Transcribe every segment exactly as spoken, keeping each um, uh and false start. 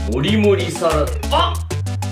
もりもりサラダ。あっ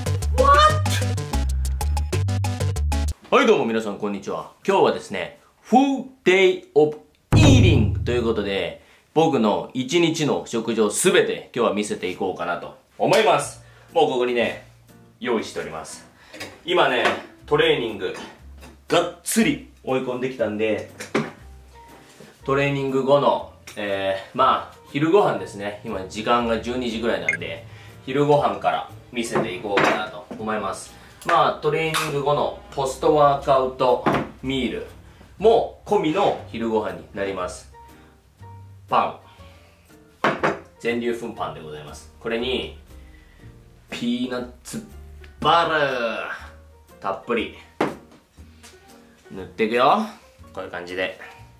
What? はいどうも皆さんこんにちは。今日はですね Full Day of Eating ということで、僕の一日の食事をすべて今日は見せていこうかなと思います。もうここにね用意しております。今ねトレーニングがっつり追い込んできたんで、トレーニング後の、えー、まあ昼ご飯ですね。今時間がじゅうにじぐらいなんで、昼ご飯から見せていこうかなと思います。まあトレーニング後のポストワークアウトミールも込みの昼ご飯になります。パン、全粒粉パンでございます。これにピーナッツバターたっぷり塗っていくよ。こういう感じで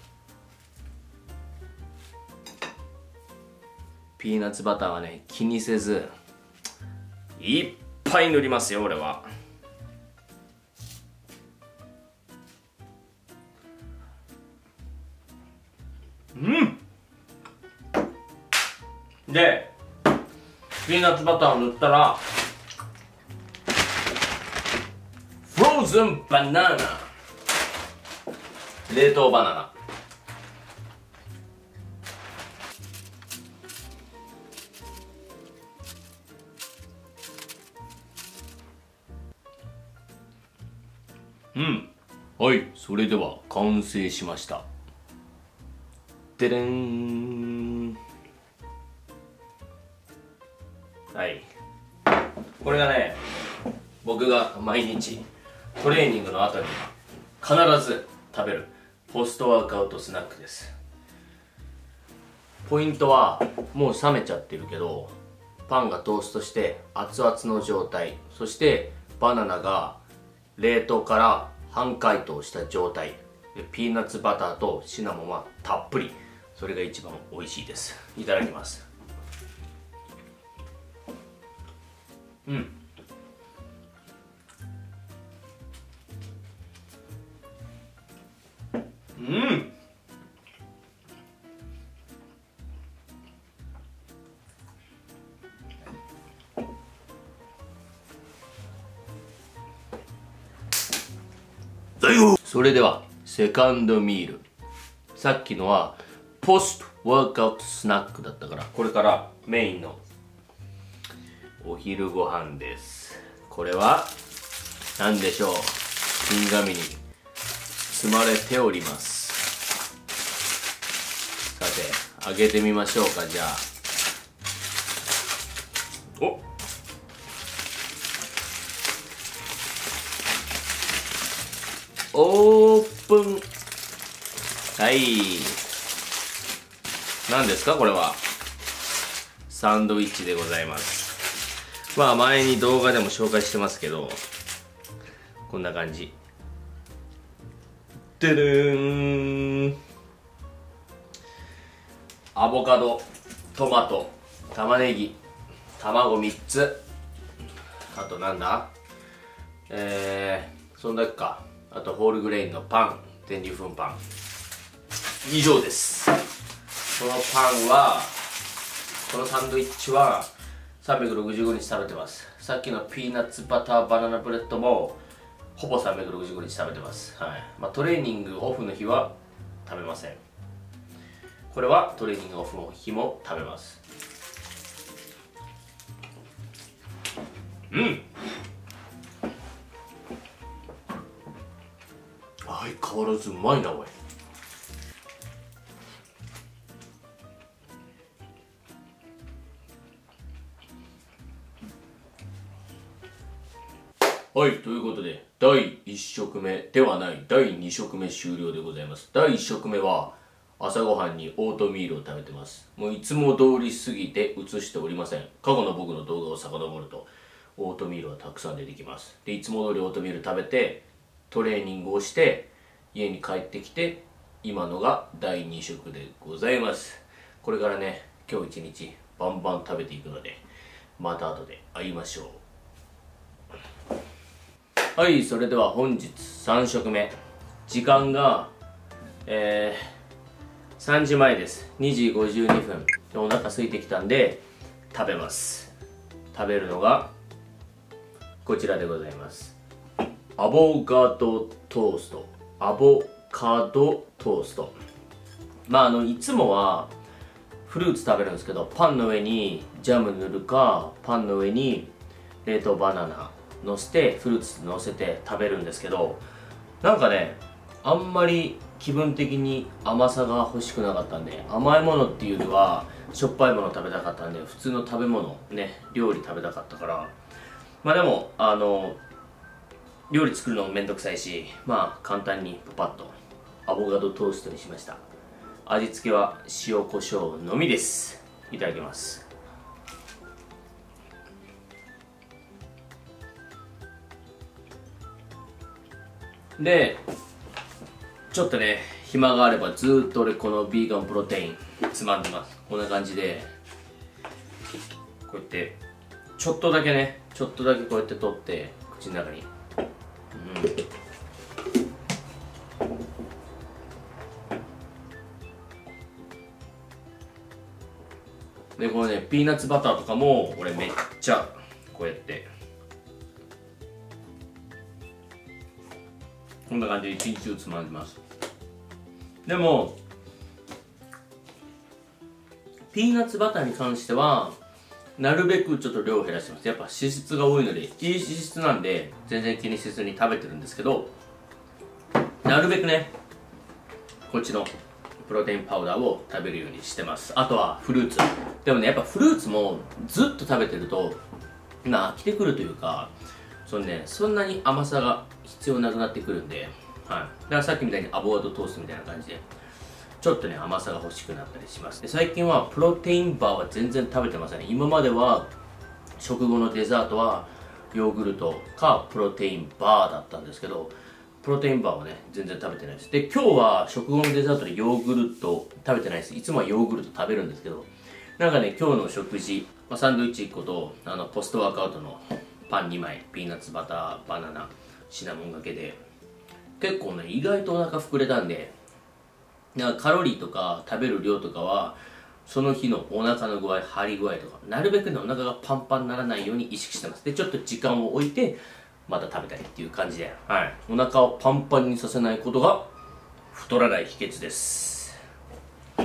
ピーナッツバターはね気にせずいっぱい塗りますよ俺は。うんでピーナッツバターを塗ったらフローズンバナナ、冷凍バナナ。うん、はい、それでは完成しました。でれん。はい、これがね僕が毎日トレーニングの後に必ず食べるポストワークアウトスナックです。ポイントはもう冷めちゃってるけどパンがトーストして熱々の状態、そしてバナナが冷凍から半解凍した状態で、ピーナッツバターとシナモンはたっぷり、それが一番美味しいです。いただきます。うんうんそれではセカンドミール。さっきのはポストワークアウトスナックだったから、これからメインのお昼ご飯です。これは何でしょう。金紙に包まれております。さて開けてみましょうか。じゃあおオープン。はい、何ですかこれは。サンドイッチでございます。まあ前に動画でも紹介してますけど、こんな感じ。てるーん。アボカド、トマト、玉ねぎ、卵みっつ、あとなんだえー、そんだけか。あとホールグレインのパン、全粒粉パン、以上です。このパンは、このサンドイッチはさんびゃくろくじゅうごにち食べてます。さっきのピーナッツバターバナナブレッドもほぼさんびゃくろくじゅうごにち食べてます。はい。まあ、トレーニングオフの日は食べません。これはトレーニングオフの日も食べます。うん、相変わらずうまいなおい。はい、ということでだいいっ食目ではないだいに食目終了でございます。だいいっ食目は朝ごはんにオートミールを食べてます。もういつも通り過ぎて映しておりません。過去の僕の動画を遡るとオートミールはたくさん出てきます。でいつも通りオートミール食べてトレーニングをして家に帰ってきて、今のがだいに食でございます。これからね今日一日バンバン食べていくので、また後で会いましょう。はい、それでは本日さん食目。時間が、えー、さんじまえです。にじごじゅうにふん。お腹空いてきたんで食べます。 食べるのがこちらでございます。アボカドトースト。アボカドトースト。まああのいつもはフルーツ食べるんですけど、パンの上にジャム塗るか、パンの上に冷凍バナナ乗せてフルーツ乗せて食べるんですけど、なんかねあんまり気分的に甘さが欲しくなかったんで、甘いものっていうよりはしょっぱいもの食べたかったんで、普通の食べ物ね、料理食べたかったから、まあでもあの料理作るのもめんどくさいし、まあ簡単にパパッとアボカドトーストにしました。味付けは塩コショウのみです。いただきます。でちょっとね暇があればずーっと俺このビーガンプロテインつまんでます。こんな感じでこうやってちょっとだけねちょっとだけこうやって取って口の中に、うん、でこのねピーナッツバターとかも俺めっちゃこうやってこんな感じで一日中つまんでます。でもピーナッツバターに関してはなるべくちょっと量を減らしてます。やっぱ脂質が多いので、いい脂質なんで全然気にせずに食べてるんですけど、なるべくねこっちのプロテインパウダーを食べるようにしてます。あとはフルーツ。でもねやっぱフルーツもずっと食べてるとまあ飽きてくるというか、そのねそんなに甘さが必要なくなってくるんで、はい、だからさっきみたいにアボカドトーストみたいな感じでちょっとね甘さが欲しくなったりします。で最近はプロテインバーは全然食べてませんね。今までは食後のデザートはヨーグルトかプロテインバーだったんですけど、プロテインバーはね全然食べてないです。で今日は食後のデザートでヨーグルト食べてないです。いつもはヨーグルト食べるんですけど、なんかね今日の食事、まあ、サンドイッチいっことあのポストワークアウトのパンにまい、ピーナッツバターバナナシナモンがけで結構ね意外とお腹膨れたんで、なんかカロリーとか食べる量とかはその日のお腹の具合、張り具合とかなるべくねお腹がパンパンにならないように意識してます。でちょっと時間を置いてまた食べたりっていう感じで、はい、お腹をパンパンにさせないことが太らない秘訣です。はい、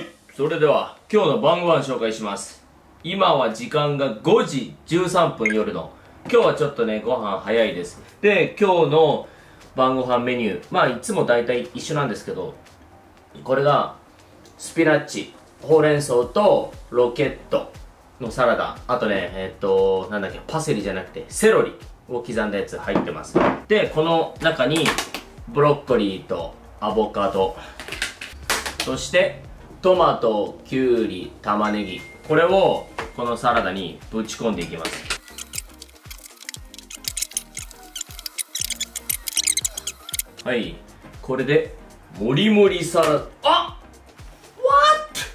それでは今日の晩ご飯紹介します。今は時間がごじじゅうさんぷん夜の、今日はちょっとねご飯早いです。で今日の晩ご飯メニュー、まあいつも大体一緒なんですけど、これがスピナッチ、ほうれん草とロケットのサラダ、あとねえっとなんだっけパセリじゃなくてセロリを刻んだやつ入ってます。でこの中にブロッコリーとアボカド、そしてトマト、キュウリ、玉ねぎ、これをこのサラダにぶち込んでいきます。はい、これでもりもりサラダ、あっ What?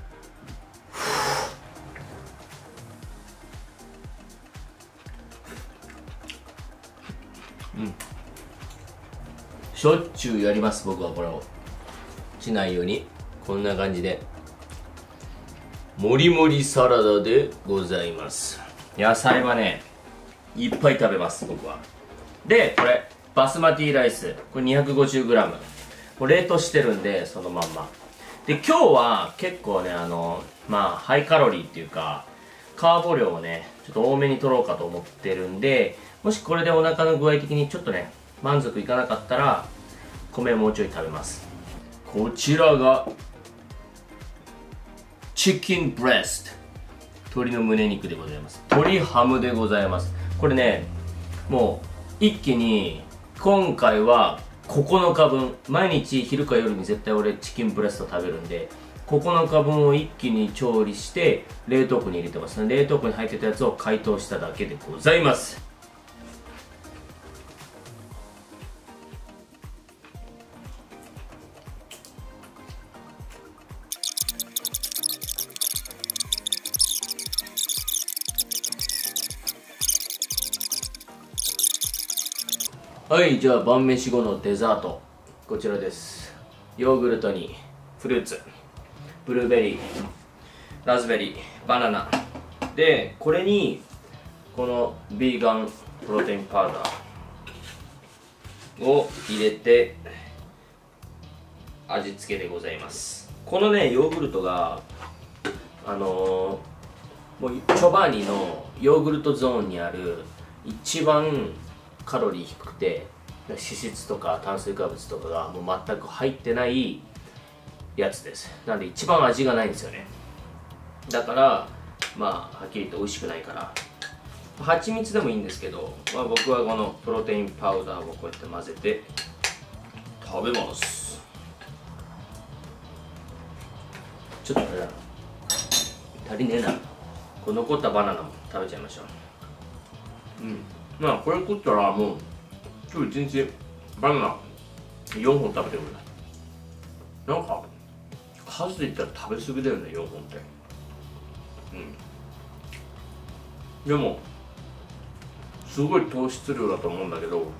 うん、しょっちゅうやります僕は。これをしないようにこんな感じでもりもりサラダでございます。野菜はねいっぱい食べます僕は。でこれバスマティライス、これ にひゃくごじゅうグラム、これ冷凍してるんでそのまんまで、今日は結構ねあのまあハイカロリーっていうかカーボ量をねちょっと多めに取ろうかと思ってるんで、もしこれでお腹の具合的にちょっとね満足いかなかったら米をもうちょい食べます。こちらがチキンブレスト、鶏の胸肉でございます。鶏ハムでございます。これねもう一気に今回はここのかぶん、毎日昼か夜に絶対俺チキンブレスト食べるんで、ここのかぶんを一気に調理して冷凍庫に入れてますね。冷凍庫に入ってたやつを解凍しただけでございます。はい、じゃあ晩飯後のデザートこちらです。ヨーグルトにフルーツ、ブルーベリー、ラズベリー、バナナ、 でこれにこのビーガンプロテインパウダーを入れて味付けでございます。このねヨーグルトがあのー、もうチョバーニのヨーグルトゾーンにある一番カロリー低くて脂質とか炭水化物とかがもう全く入ってないやつです。なんで一番味がないんですよね。だからまあはっきり言って美味しくないから蜂蜜でもいいんですけど、まあ、僕はこのプロテインパウダーをこうやって混ぜて食べます。ちょっとあれだな、足りねえな。これ残ったバナナも食べちゃいましょう。うん、まあこれ食ったらもう今日一日バナナよんほん食べてるぐらい。なんか数で言ったら食べ過ぎだよね、よんほんって。うんでもすごい糖質量だと思うんだけど、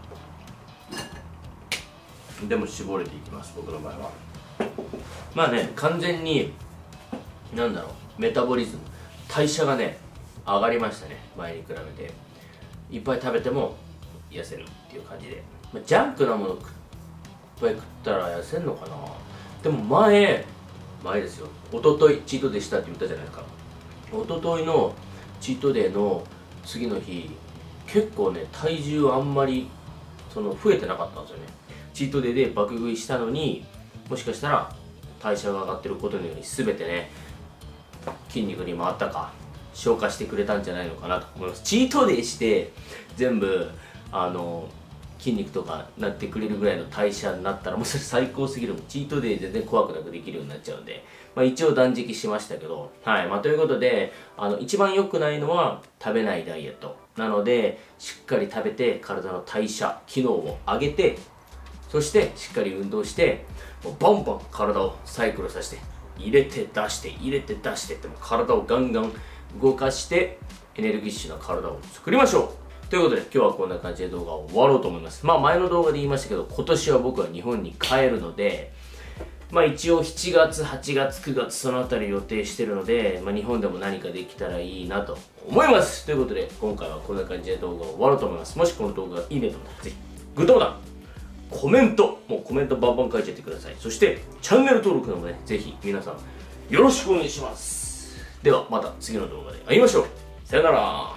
でも絞れていきます、僕の場合は。まあね、完全になんだろう、メタボリズム、代謝がね上がりましたね、前に比べて。いっぱい食べても痩せるっていう感じで、まあ、ジャンクなものいっぱい食ったら痩せんのかな。でも前前ですよ、一昨日チートデーしたって言ったじゃないですか。一昨日のチートデーの次の日結構ね体重あんまりその増えてなかったんですよね。チートデーで爆食いしたのに、もしかしたら代謝が上がってることにより全てね筋肉に回ったか消化してくれたんじゃないのかなと思います。チートデーして全部あの筋肉とかなってくれるぐらいの代謝になったらもうそれ最高すぎる。チートデー全然怖くなくできるようになっちゃうんで、まあ、一応断食しましたけど、はい、まあ、ということであの一番良くないのは食べないダイエットなので、しっかり食べて体の代謝機能を上げて、そしてしっかり運動してもうバンバン体をサイクルさせて入れて出して入れて出してって、もう体をガンガン動かしてエネルギッシュな体を作りましょう。ということで今日はこんな感じで動画を終わろうと思います。まあ前の動画で言いましたけど、今年は僕は日本に帰るので、まあ一応しちがつ、はちがつ、くがつそのあたり予定してるので、まあ日本でも何かできたらいいなと思います。ということで今回はこんな感じで動画を終わろうと思います。もしこの動画がいいねと思ったらぜひグッドボタン、コメント、もうコメントバンバン書いちゃってください。そしてチャンネル登録のもね、ぜひ皆さんよろしくお願いします。ではまた次の動画で会いましょう。さよなら。